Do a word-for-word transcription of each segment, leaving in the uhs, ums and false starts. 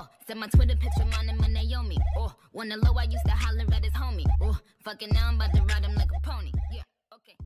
Oh, send my Twitter picture, mine and my Naomi. Oh, when the low, I used to holler at his homie. Oh, fucking now I'm about to ride him like a pony. Yeah, okay.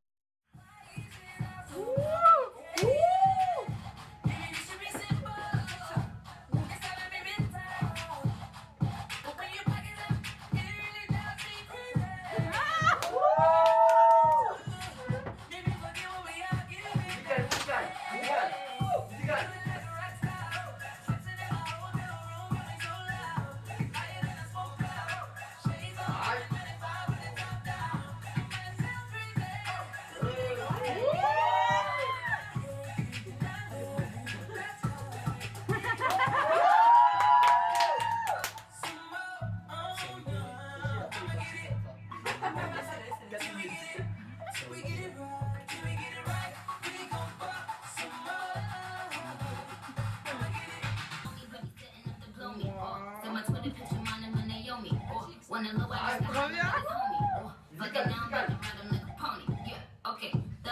When the low I used to holler at his homie. Oh, fucking now I'm about to ride him like a pony. Yeah, okay. The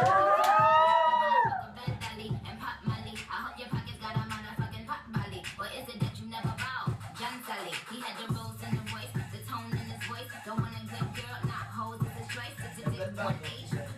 bad dolly and pop molly. I hope your pockets got a motherfucking pot molly. Or is it that you never bow? John Sally, he had the rolls in the voice, the tone in his voice. Don't want a good girl, not hoes, it's a choice. It's a dick, one age.